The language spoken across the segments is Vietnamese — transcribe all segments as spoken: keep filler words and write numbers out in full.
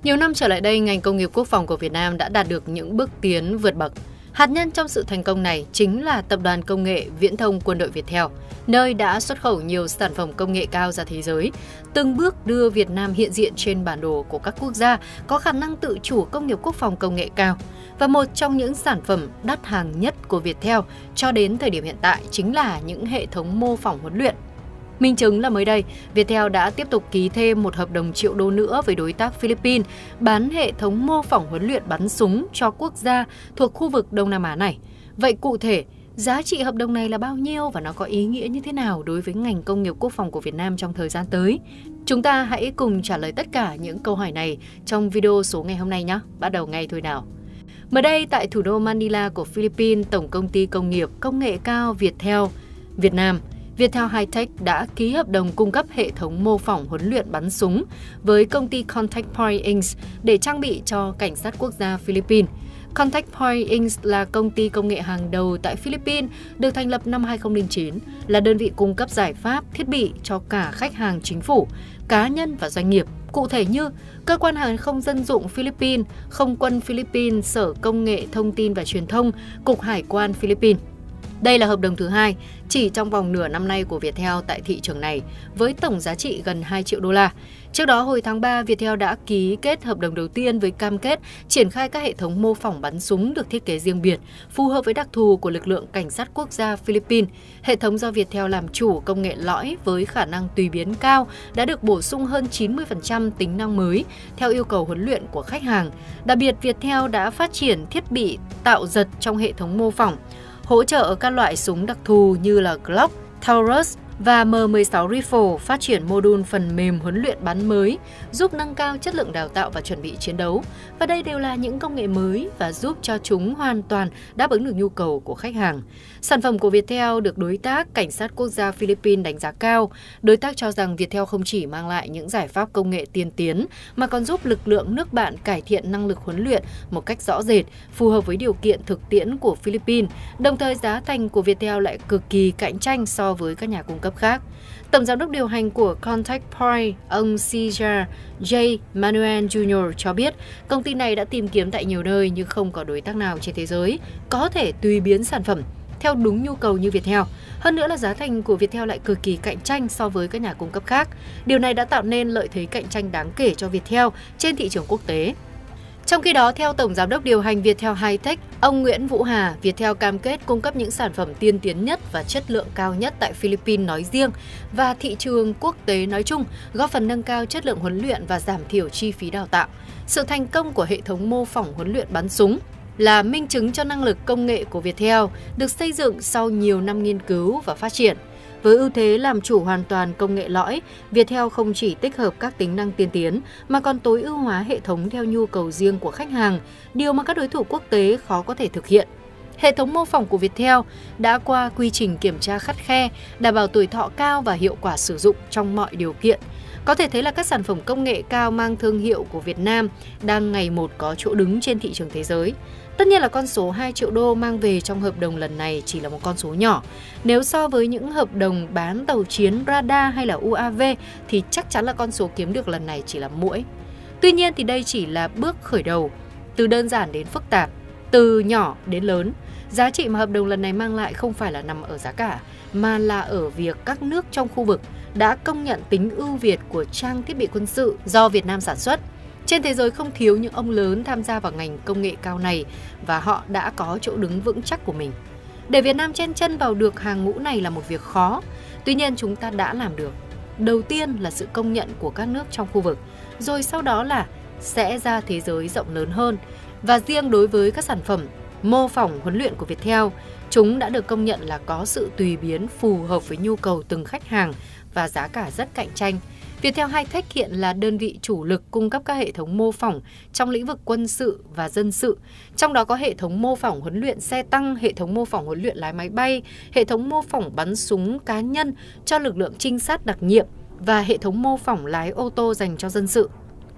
Nhiều năm trở lại đây, ngành công nghiệp quốc phòng của Việt Nam đã đạt được những bước tiến vượt bậc. Hạt nhân trong sự thành công này chính là Tập đoàn Công nghệ Viễn thông Quân đội Viettel, nơi đã xuất khẩu nhiều sản phẩm công nghệ cao ra thế giới, từng bước đưa Việt Nam hiện diện trên bản đồ của các quốc gia có khả năng tự chủ công nghiệp quốc phòng công nghệ cao. Và một trong những sản phẩm đắt hàng nhất của Viettel cho đến thời điểm hiện tại chính là những hệ thống mô phỏng huấn luyện. Minh chứng là mới đây, Viettel đã tiếp tục ký thêm một hợp đồng triệu đô nữa với đối tác Philippines bán hệ thống mô phỏng huấn luyện bắn súng cho quốc gia thuộc khu vực Đông Nam Á này. Vậy cụ thể, giá trị hợp đồng này là bao nhiêu và nó có ý nghĩa như thế nào đối với ngành công nghiệp quốc phòng của Việt Nam trong thời gian tới? Chúng ta hãy cùng trả lời tất cả những câu hỏi này trong video số ngày hôm nay nhé. Bắt đầu ngay thôi nào. Mới đây, tại thủ đô Manila của Philippines, Tổng công ty công nghiệp công nghệ cao Viettel Việt Nam Viettel Hi-Tech đã ký hợp đồng cung cấp hệ thống mô phỏng huấn luyện bắn súng với công ty Contact Point Incorporated để trang bị cho cảnh sát quốc gia Philippines. Contact Point Incorporated là công ty công nghệ hàng đầu tại Philippines, được thành lập năm hai không không chín, là đơn vị cung cấp giải pháp, thiết bị cho cả khách hàng chính phủ, cá nhân và doanh nghiệp. Cụ thể như Cơ quan Hàng không Dân dụng Philippines, Không quân Philippines, Sở Công nghệ Thông tin và Truyền thông, Cục Hải quan Philippines. Đây là hợp đồng thứ hai chỉ trong vòng nửa năm nay của Viettel tại thị trường này, với tổng giá trị gần hai triệu đô la. Trước đó, hồi tháng ba, Viettel đã ký kết hợp đồng đầu tiên với cam kết triển khai các hệ thống mô phỏng bắn súng được thiết kế riêng biệt, phù hợp với đặc thù của lực lượng cảnh sát quốc gia Philippines. Hệ thống do Viettel làm chủ, công nghệ lõi với khả năng tùy biến cao, đã được bổ sung hơn chín mươi phần trăm tính năng mới theo yêu cầu huấn luyện của khách hàng. Đặc biệt, Viettel đã phát triển thiết bị tạo giật trong hệ thống mô phỏng, hỗ trợ các loại súng đặc thù như là Glock, Taurus và M mười sáu Rifle, phát triển mô đun phần mềm huấn luyện bắn mới, giúp nâng cao chất lượng đào tạo và chuẩn bị chiến đấu. Và đây đều là những công nghệ mới và giúp cho chúng hoàn toàn đáp ứng được nhu cầu của khách hàng. Sản phẩm của Viettel được đối tác Cảnh sát quốc gia Philippines đánh giá cao. Đối tác cho rằng Viettel không chỉ mang lại những giải pháp công nghệ tiên tiến, mà còn giúp lực lượng nước bạn cải thiện năng lực huấn luyện một cách rõ rệt, phù hợp với điều kiện thực tiễn của Philippines. Đồng thời, giá thành của Viettel lại cực kỳ cạnh tranh so với các nhà cung cấp khác. Tổng giám đốc điều hành của Contact Point, ông Cesar J. Manuel Junior cho biết công ty này đã tìm kiếm tại nhiều nơi nhưng không có đối tác nào trên thế giới có thể tùy biến sản phẩm theo đúng nhu cầu như Viettel. Hơn nữa là giá thành của Viettel lại cực kỳ cạnh tranh so với các nhà cung cấp khác. Điều này đã tạo nên lợi thế cạnh tranh đáng kể cho Viettel trên thị trường quốc tế. Trong khi đó, theo Tổng Giám đốc điều hành Viettel Hi-Tech, ông Nguyễn Vũ Hà, Viettel cam kết cung cấp những sản phẩm tiên tiến nhất và chất lượng cao nhất tại Philippines nói riêng và thị trường quốc tế nói chung, góp phần nâng cao chất lượng huấn luyện và giảm thiểu chi phí đào tạo. Sự thành công của hệ thống mô phỏng huấn luyện bắn súng là minh chứng cho năng lực công nghệ của Viettel được xây dựng sau nhiều năm nghiên cứu và phát triển. Với ưu thế làm chủ hoàn toàn công nghệ lõi, Viettel không chỉ tích hợp các tính năng tiên tiến mà còn tối ưu hóa hệ thống theo nhu cầu riêng của khách hàng, điều mà các đối thủ quốc tế khó có thể thực hiện. Hệ thống mô phỏng của Viettel đã qua quy trình kiểm tra khắt khe, đảm bảo tuổi thọ cao và hiệu quả sử dụng trong mọi điều kiện. Có thể thấy là các sản phẩm công nghệ cao mang thương hiệu của Việt Nam đang ngày một có chỗ đứng trên thị trường thế giới. Tất nhiên là con số hai triệu đô mang về trong hợp đồng lần này chỉ là một con số nhỏ. Nếu so với những hợp đồng bán tàu chiến, radar hay là u a vê thì chắc chắn là con số kiếm được lần này chỉ là muỗi. Tuy nhiên thì đây chỉ là bước khởi đầu, từ đơn giản đến phức tạp, từ nhỏ đến lớn. Giá trị mà hợp đồng lần này mang lại không phải là nằm ở giá cả, mà là ở việc các nước trong khu vực đã công nhận tính ưu việt của trang thiết bị quân sự do Việt Nam sản xuất. Trên thế giới không thiếu những ông lớn tham gia vào ngành công nghệ cao này và họ đã có chỗ đứng vững chắc của mình. Để Việt Nam chen chân vào được hàng ngũ này là một việc khó, tuy nhiên chúng ta đã làm được. Đầu tiên là sự công nhận của các nước trong khu vực, rồi sau đó là sẽ ra thế giới rộng lớn hơn. Và riêng đối với các sản phẩm mô phỏng huấn luyện của Viettel, chúng đã được công nhận là có sự tùy biến phù hợp với nhu cầu từng khách hàng và giá cả rất cạnh tranh. Viettel Hi-Tech hiện là đơn vị chủ lực cung cấp các hệ thống mô phỏng trong lĩnh vực quân sự và dân sự, trong đó có hệ thống mô phỏng huấn luyện xe tăng, hệ thống mô phỏng huấn luyện lái máy bay, hệ thống mô phỏng bắn súng cá nhân cho lực lượng trinh sát đặc nhiệm và hệ thống mô phỏng lái ô tô dành cho dân sự.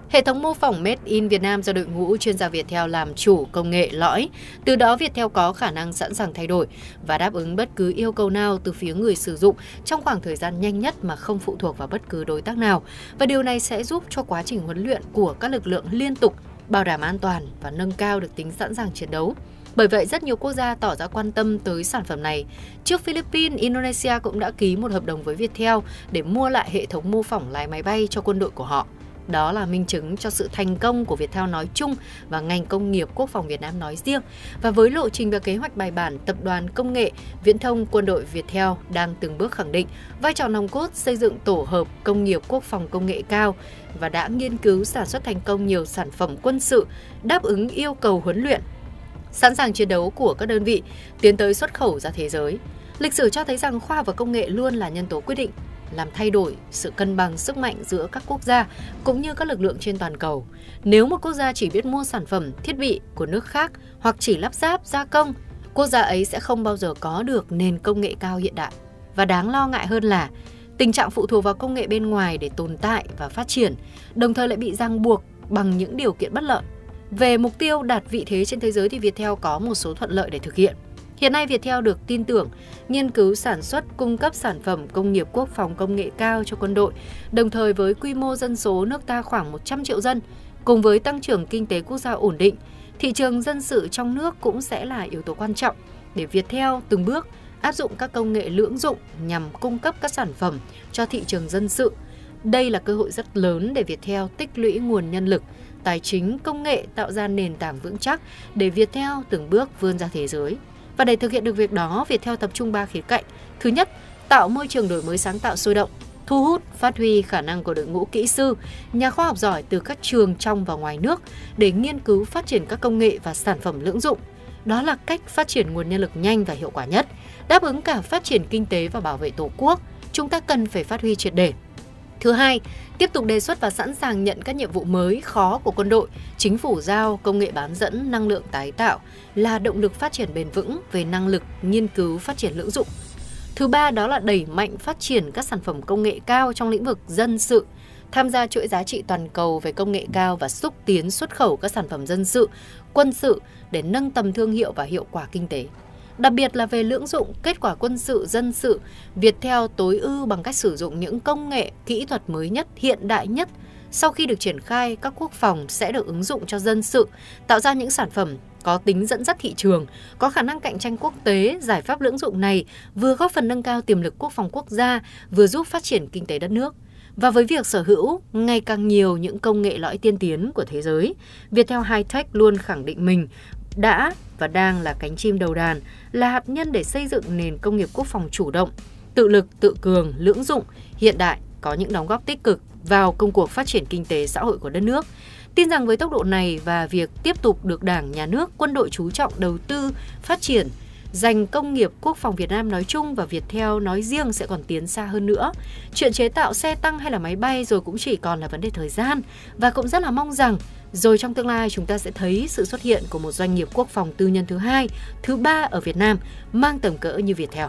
Hệ thống mô phỏng Made in Việt Nam do đội ngũ chuyên gia Viettel làm chủ công nghệ lõi, từ đó Viettel có khả năng sẵn sàng thay đổi và đáp ứng bất cứ yêu cầu nào từ phía người sử dụng trong khoảng thời gian nhanh nhất mà không phụ thuộc vào bất cứ đối tác nào. Và điều này sẽ giúp cho quá trình huấn luyện của các lực lượng liên tục, bảo đảm an toàn và nâng cao được tính sẵn sàng chiến đấu. Bởi vậy, rất nhiều quốc gia tỏ ra quan tâm tới sản phẩm này. Trước Philippines, Indonesia cũng đã ký một hợp đồng với Viettel để mua lại hệ thống mô phỏng lái máy bay cho quân đội của họ. Đó là minh chứng cho sự thành công của Viettel nói chung và ngành công nghiệp quốc phòng Việt Nam nói riêng. Và với lộ trình và kế hoạch bài bản, Tập đoàn Công nghệ Viễn thông Quân đội Viettel đang từng bước khẳng định vai trò nòng cốt xây dựng tổ hợp công nghiệp quốc phòng công nghệ cao và đã nghiên cứu sản xuất thành công nhiều sản phẩm quân sự đáp ứng yêu cầu huấn luyện, sẵn sàng chiến đấu của các đơn vị tiến tới xuất khẩu ra thế giới. Lịch sử cho thấy rằng khoa học và công nghệ luôn là nhân tố quyết định, làm thay đổi sự cân bằng sức mạnh giữa các quốc gia cũng như các lực lượng trên toàn cầu. Nếu một quốc gia chỉ biết mua sản phẩm, thiết bị của nước khác hoặc chỉ lắp ráp, gia công, quốc gia ấy sẽ không bao giờ có được nền công nghệ cao hiện đại. Và đáng lo ngại hơn là tình trạng phụ thuộc vào công nghệ bên ngoài để tồn tại và phát triển, đồng thời lại bị ràng buộc bằng những điều kiện bất lợi. Về mục tiêu đạt vị thế trên thế giới thì Viettel có một số thuận lợi để thực hiện. Hiện nay Viettel được tin tưởng nghiên cứu sản xuất, cung cấp sản phẩm công nghiệp quốc phòng công nghệ cao cho quân đội, đồng thời với quy mô dân số nước ta khoảng một trăm triệu dân, cùng với tăng trưởng kinh tế quốc gia ổn định, thị trường dân sự trong nước cũng sẽ là yếu tố quan trọng để Viettel từng bước áp dụng các công nghệ lưỡng dụng nhằm cung cấp các sản phẩm cho thị trường dân sự. Đây là cơ hội rất lớn để Viettel tích lũy nguồn nhân lực, tài chính, công nghệ tạo ra nền tảng vững chắc để Viettel từng bước vươn ra thế giới. Và để thực hiện được việc đó, Viettel tập trung ba khía cạnh. Thứ nhất, tạo môi trường đổi mới sáng tạo sôi động, thu hút, phát huy khả năng của đội ngũ kỹ sư, nhà khoa học giỏi từ các trường trong và ngoài nước để nghiên cứu phát triển các công nghệ và sản phẩm lưỡng dụng. Đó là cách phát triển nguồn nhân lực nhanh và hiệu quả nhất, đáp ứng cả phát triển kinh tế và bảo vệ Tổ quốc. Chúng ta cần phải phát huy triệt để. Thứ hai, tiếp tục đề xuất và sẵn sàng nhận các nhiệm vụ mới, khó của quân đội. Chính phủ giao công nghệ bán dẫn, năng lượng tái tạo là động lực phát triển bền vững về năng lực nghiên cứu phát triển lưỡng dụng. Thứ ba, đó là đẩy mạnh phát triển các sản phẩm công nghệ cao trong lĩnh vực dân sự, tham gia chuỗi giá trị toàn cầu về công nghệ cao và xúc tiến xuất khẩu các sản phẩm dân sự, quân sự để nâng tầm thương hiệu và hiệu quả kinh tế. Đặc biệt là về lưỡng dụng, kết quả quân sự, dân sự, Viettel tối ưu bằng cách sử dụng những công nghệ, kỹ thuật mới nhất, hiện đại nhất. Sau khi được triển khai, các quốc phòng sẽ được ứng dụng cho dân sự, tạo ra những sản phẩm có tính dẫn dắt thị trường, có khả năng cạnh tranh quốc tế. Giải pháp lưỡng dụng này vừa góp phần nâng cao tiềm lực quốc phòng quốc gia, vừa giúp phát triển kinh tế đất nước. Và với việc sở hữu ngày càng nhiều những công nghệ lõi tiên tiến của thế giới, Viettel Hi-Tech luôn khẳng định mình đã và đang là cánh chim đầu đàn, là hạt nhân để xây dựng nền công nghiệp quốc phòng chủ động, tự lực, tự cường, lưỡng dụng, hiện đại, có những đóng góp tích cực vào công cuộc phát triển kinh tế xã hội của đất nước. Tin rằng với tốc độ này và việc tiếp tục được Đảng, Nhà nước, quân đội chú trọng đầu tư, phát triển, dành công nghiệp quốc phòng Việt Nam nói chung và Viettel nói riêng sẽ còn tiến xa hơn nữa. Chuyện chế tạo xe tăng hay là máy bay rồi cũng chỉ còn là vấn đề thời gian, và cũng rất là mong rằng rồi trong tương lai chúng ta sẽ thấy sự xuất hiện của một doanh nghiệp quốc phòng tư nhân thứ hai, thứ ba ở Việt Nam mang tầm cỡ như Viettel.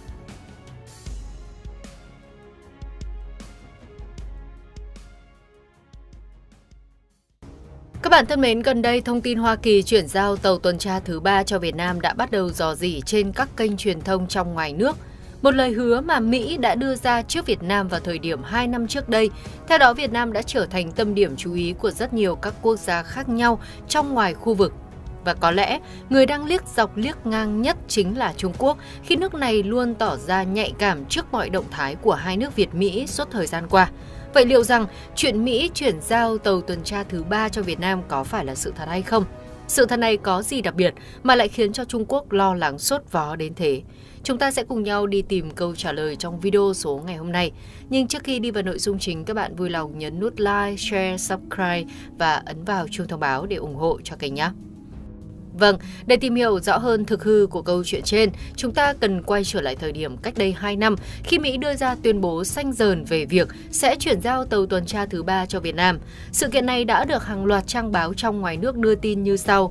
Các bạn thân mến, gần đây thông tin Hoa Kỳ chuyển giao tàu tuần tra thứ ba cho Việt Nam đã bắt đầu rò rỉ trên các kênh truyền thông trong ngoài nước. Một lời hứa mà Mỹ đã đưa ra trước Việt Nam vào thời điểm hai năm trước đây. Theo đó, Việt Nam đã trở thành tâm điểm chú ý của rất nhiều các quốc gia khác nhau trong ngoài khu vực. Và có lẽ người đang liếc dọc liếc ngang nhất chính là Trung Quốc, khi nước này luôn tỏ ra nhạy cảm trước mọi động thái của hai nước Việt-Mỹ suốt thời gian qua. Vậy liệu rằng chuyện Mỹ chuyển giao tàu tuần tra thứ ba cho Việt Nam có phải là sự thật hay không? Sự thật này có gì đặc biệt mà lại khiến cho Trung Quốc lo lắng sốt vó đến thế? Chúng ta sẽ cùng nhau đi tìm câu trả lời trong video số ngày hôm nay. Nhưng trước khi đi vào nội dung chính, các bạn vui lòng nhấn nút like, share, subscribe và ấn vào chuông thông báo để ủng hộ cho kênh nhé. Vâng, để tìm hiểu rõ hơn thực hư của câu chuyện trên, chúng ta cần quay trở lại thời điểm cách đây hai năm khi Mỹ đưa ra tuyên bố xanh dờn về việc sẽ chuyển giao tàu tuần tra thứ ba cho Việt Nam. Sự kiện này đã được hàng loạt trang báo trong ngoài nước đưa tin như sau.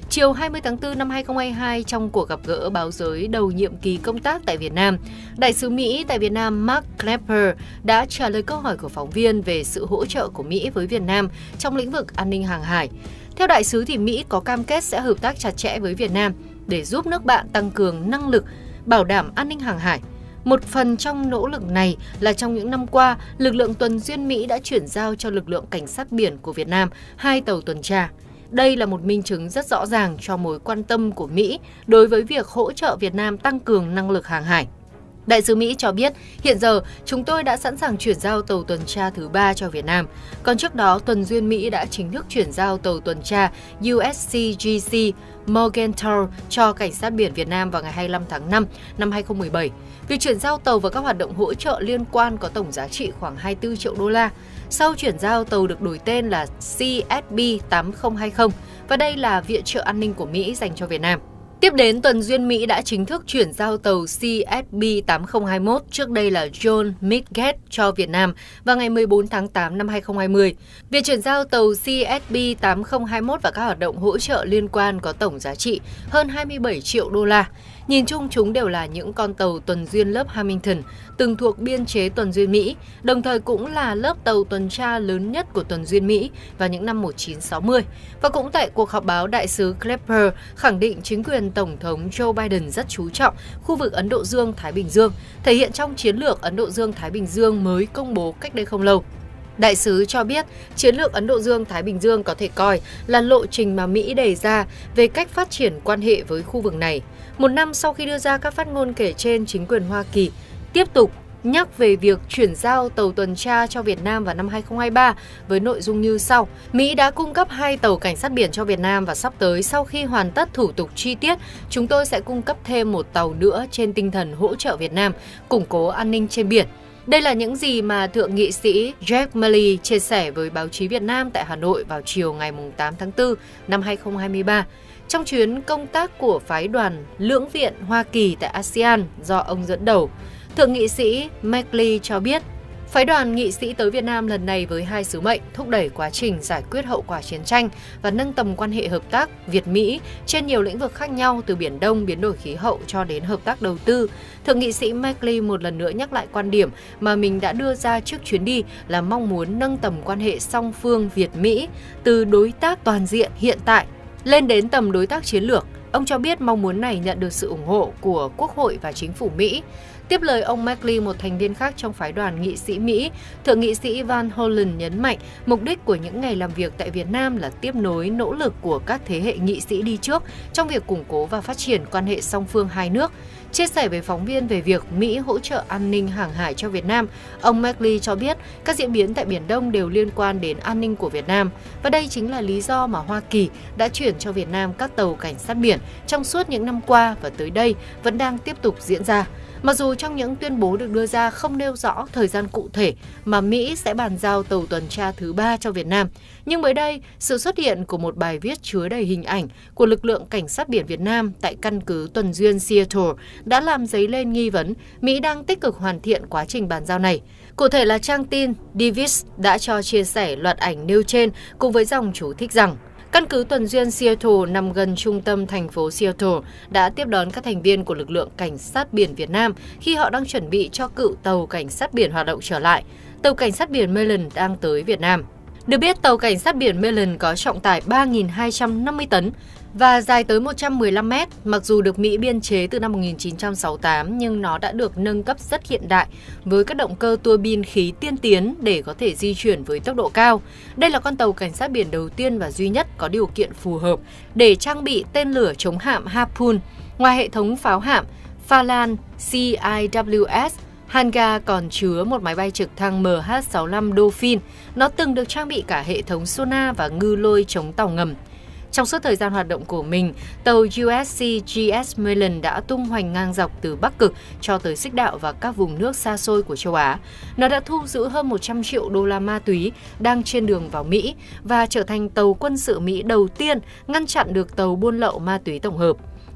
Chiều hai mươi tháng tư năm hai nghìn không trăm hai mươi hai, trong cuộc gặp gỡ báo giới đầu nhiệm kỳ công tác tại Việt Nam, Đại sứ Mỹ tại Việt Nam Mark Clapper đã trả lời câu hỏi của phóng viên về sự hỗ trợ của Mỹ với Việt Nam trong lĩnh vực an ninh hàng hải. Theo đại sứ thì Mỹ có cam kết sẽ hợp tác chặt chẽ với Việt Nam để giúp nước bạn tăng cường năng lực, bảo đảm an ninh hàng hải. Một phần trong nỗ lực này là trong những năm qua, lực lượng tuần duyên Mỹ đã chuyển giao cho lực lượng cảnh sát biển của Việt Nam hai tàu tuần tra. Đây là một minh chứng rất rõ ràng cho mối quan tâm của Mỹ đối với việc hỗ trợ Việt Nam tăng cường năng lực hàng hải. Đại sứ Mỹ cho biết, hiện giờ chúng tôi đã sẵn sàng chuyển giao tàu tuần tra thứ ba cho Việt Nam. Còn trước đó, tuần duyên Mỹ đã chính thức chuyển giao tàu tuần tra U S C G C Morgenthau cho Cảnh sát biển Việt Nam vào ngày hai mươi lăm tháng năm năm hai nghìn không trăm mười bảy. Việc chuyển giao tàu và các hoạt động hỗ trợ liên quan có tổng giá trị khoảng hai mươi tư triệu đô la. Sau chuyển giao, tàu được đổi tên là C S B tám nghìn hai mươi và đây là viện trợ an ninh của Mỹ dành cho Việt Nam. Tiếp đến, tuần duyên Mỹ đã chính thức chuyển giao tàu C S B tám nghìn hai mươi mốt, trước đây là John Midgate, cho Việt Nam vào ngày mười bốn tháng tám năm hai nghìn không trăm hai mươi. Việc chuyển giao tàu C S B tám nghìn hai mươi mốt và các hoạt động hỗ trợ liên quan có tổng giá trị hơn hai mươi bảy triệu đô la. Nhìn chung, chúng đều là những con tàu tuần duyên lớp Hamilton, từng thuộc biên chế tuần duyên Mỹ, đồng thời cũng là lớp tàu tuần tra lớn nhất của tuần duyên Mỹ vào những năm một nghìn chín trăm sáu mươi. Và cũng tại cuộc họp báo, đại sứ Clapper khẳng định chính quyền Tổng thống Joe Biden rất chú trọng khu vực Ấn Độ Dương-Thái Bình Dương, thể hiện trong chiến lược Ấn Độ Dương-Thái Bình Dương mới công bố cách đây không lâu. Đại sứ cho biết, chiến lược Ấn Độ Dương-Thái Bình Dương có thể coi là lộ trình mà Mỹ đề ra về cách phát triển quan hệ với khu vực này. Một năm sau khi đưa ra các phát ngôn kể trên, chính quyền Hoa Kỳ tiếp tục nhắc về việc chuyển giao tàu tuần tra cho Việt Nam vào năm hai nghìn không trăm hai mươi ba với nội dung như sau. Mỹ đã cung cấp hai tàu cảnh sát biển cho Việt Nam và sắp tới, sau khi hoàn tất thủ tục chi tiết, chúng tôi sẽ cung cấp thêm một tàu nữa trên tinh thần hỗ trợ Việt Nam củng cố an ninh trên biển. Đây là những gì mà Thượng nghị sĩ Jack Milley chia sẻ với báo chí Việt Nam tại Hà Nội vào chiều ngày tám tháng tư năm hai nghìn không trăm hai mươi ba. Trong chuyến công tác của phái đoàn lưỡng viện Hoa Kỳ tại a sê an do ông dẫn đầu, Thượng nghị sĩ Milley cho biết, phái đoàn nghị sĩ tới Việt Nam lần này với hai sứ mệnh: thúc đẩy quá trình giải quyết hậu quả chiến tranh và nâng tầm quan hệ hợp tác Việt-Mỹ trên nhiều lĩnh vực khác nhau, từ Biển Đông, biến đổi khí hậu cho đến hợp tác đầu tư. Thượng nghị sĩ Milley một lần nữa nhắc lại quan điểm mà mình đã đưa ra trước chuyến đi là mong muốn nâng tầm quan hệ song phương Việt-Mỹ từ đối tác toàn diện hiện tại lên đến tầm đối tác chiến lược. Ông cho biết mong muốn này nhận được sự ủng hộ của Quốc hội và chính phủ Mỹ. Tiếp lời ông Milley, một thành viên khác trong phái đoàn nghị sĩ Mỹ, Thượng nghị sĩ Van Hollen nhấn mạnh mục đích của những ngày làm việc tại Việt Nam là tiếp nối nỗ lực của các thế hệ nghị sĩ đi trước trong việc củng cố và phát triển quan hệ song phương hai nước. Chia sẻ với phóng viên về việc Mỹ hỗ trợ an ninh hàng hải cho Việt Nam, ông Milley cho biết các diễn biến tại Biển Đông đều liên quan đến an ninh của Việt Nam, và đây chính là lý do mà Hoa Kỳ đã chuyển cho Việt Nam các tàu cảnh sát biển trong suốt những năm qua và tới đây vẫn đang tiếp tục diễn ra. Mặc dù trong những tuyên bố được đưa ra không nêu rõ thời gian cụ thể mà Mỹ sẽ bàn giao tàu tuần tra thứ ba cho Việt Nam, nhưng mới đây, sự xuất hiện của một bài viết chứa đầy hình ảnh của lực lượng cảnh sát biển Việt Nam tại căn cứ tuần duyên Seattle đã làm dấy lên nghi vấn Mỹ đang tích cực hoàn thiện quá trình bàn giao này. Cụ thể là trang tin Divis đã cho chia sẻ loạt ảnh nêu trên cùng với dòng chú thích rằng căn cứ tuần duyên Seattle nằm gần trung tâm thành phố Seattle đã tiếp đón các thành viên của lực lượng cảnh sát biển Việt Nam khi họ đang chuẩn bị cho cựu tàu cảnh sát biển hoạt động trở lại. Tàu cảnh sát biển Maryland đang tới Việt Nam. Được biết, tàu cảnh sát biển Maryland có trọng tải ba nghìn hai trăm năm mươi tấn và dài tới một trăm mười lăm mét. Mặc dù được Mỹ biên chế từ năm một nghìn chín trăm sáu mươi tám, nhưng nó đã được nâng cấp rất hiện đại với các động cơ tua bin khí tiên tiến để có thể di chuyển với tốc độ cao. Đây là con tàu cảnh sát biển đầu tiên và duy nhất có điều kiện phù hợp để trang bị tên lửa chống hạm Harpoon. Ngoài hệ thống pháo hạm Phalan C I W S, Hanga còn chứa một máy bay trực thăng M H sáu mươi lăm Dolphin. Nó từng được trang bị cả hệ thống sonar và ngư lôi chống tàu ngầm. Trong suốt thời gian hoạt động của mình, tàu U S C G S Maryland đã tung hoành ngang dọc từ Bắc Cực cho tới Xích Đạo và các vùng nước xa xôi của châu Á. Nó đã thu giữ hơn một trăm triệu đô la ma túy đang trên đường vào Mỹ và trở thành tàu quân sự Mỹ đầu tiên ngăn chặn được tàu buôn lậu ma túy tổng hợp.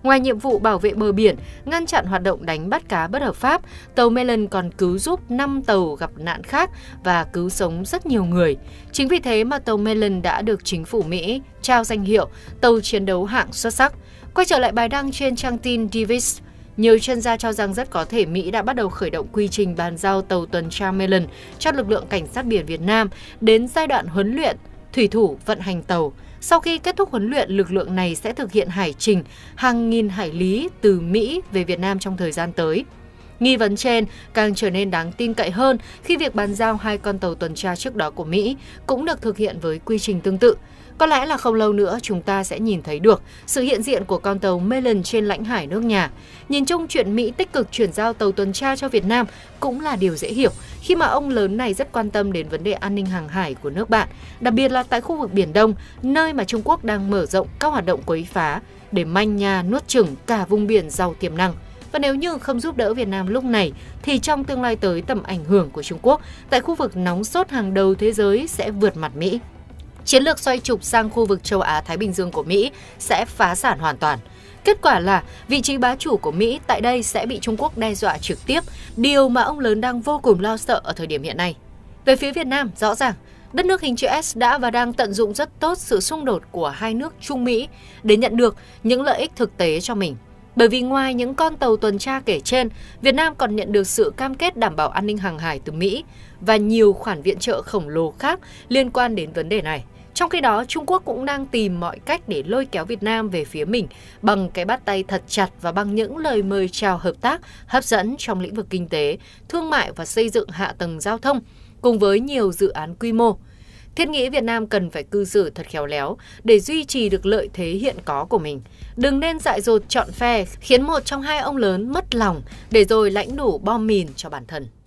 Ngoài nhiệm vụ bảo vệ bờ biển, ngăn chặn hoạt động đánh bắt cá bất hợp pháp, tàu Mellon còn cứu giúp năm tàu gặp nạn khác và cứu sống rất nhiều người. Chính vì thế mà tàu Mellon đã được chính phủ Mỹ trao danh hiệu tàu chiến đấu hạng xuất sắc. Quay trở lại bài đăng trên trang tin Davis, nhiều chuyên gia cho rằng rất có thể Mỹ đã bắt đầu khởi động quy trình bàn giao tàu tuần tra Mellon cho lực lượng cảnh sát biển Việt Nam đến giai đoạn huấn luyện thủy thủ vận hành tàu. Sau khi kết thúc huấn luyện, lực lượng này sẽ thực hiện hải trình hàng nghìn hải lý từ Mỹ về Việt Nam trong thời gian tới. Nghi vấn trên càng trở nên đáng tin cậy hơn khi việc bàn giao hai con tàu tuần tra trước đó của Mỹ cũng được thực hiện với quy trình tương tự. Có lẽ là không lâu nữa chúng ta sẽ nhìn thấy được sự hiện diện của con tàu Mellon trên lãnh hải nước nhà. Nhìn chung, chuyện Mỹ tích cực chuyển giao tàu tuần tra cho Việt Nam cũng là điều dễ hiểu khi mà ông lớn này rất quan tâm đến vấn đề an ninh hàng hải của nước bạn, đặc biệt là tại khu vực Biển Đông, nơi mà Trung Quốc đang mở rộng các hoạt động quấy phá để manh nha nuốt chửng cả vùng biển giàu tiềm năng. Và nếu như không giúp đỡ Việt Nam lúc này, thì trong tương lai tới, tầm ảnh hưởng của Trung Quốc tại khu vực nóng sốt hàng đầu thế giới sẽ vượt mặt Mỹ. Chiến lược xoay trục sang khu vực châu Á-Thái Bình Dương của Mỹ sẽ phá sản hoàn toàn. Kết quả là vị trí bá chủ của Mỹ tại đây sẽ bị Trung Quốc đe dọa trực tiếp, điều mà ông lớn đang vô cùng lo sợ ở thời điểm hiện nay. Về phía Việt Nam, rõ ràng, đất nước hình chữ S đã và đang tận dụng rất tốt sự xung đột của hai nước Trung Mỹ để nhận được những lợi ích thực tế cho mình. Bởi vì ngoài những con tàu tuần tra kể trên, Việt Nam còn nhận được sự cam kết đảm bảo an ninh hàng hải từ Mỹ và nhiều khoản viện trợ khổng lồ khác liên quan đến vấn đề này. Trong khi đó, Trung Quốc cũng đang tìm mọi cách để lôi kéo Việt Nam về phía mình bằng cái bắt tay thật chặt và bằng những lời mời chào hợp tác hấp dẫn trong lĩnh vực kinh tế, thương mại và xây dựng hạ tầng giao thông, cùng với nhiều dự án quy mô. Thiết nghĩ Việt Nam cần phải cư xử thật khéo léo để duy trì được lợi thế hiện có của mình. Đừng nên dại dột chọn phe khiến một trong hai ông lớn mất lòng để rồi lãnh đủ bom mìn cho bản thân.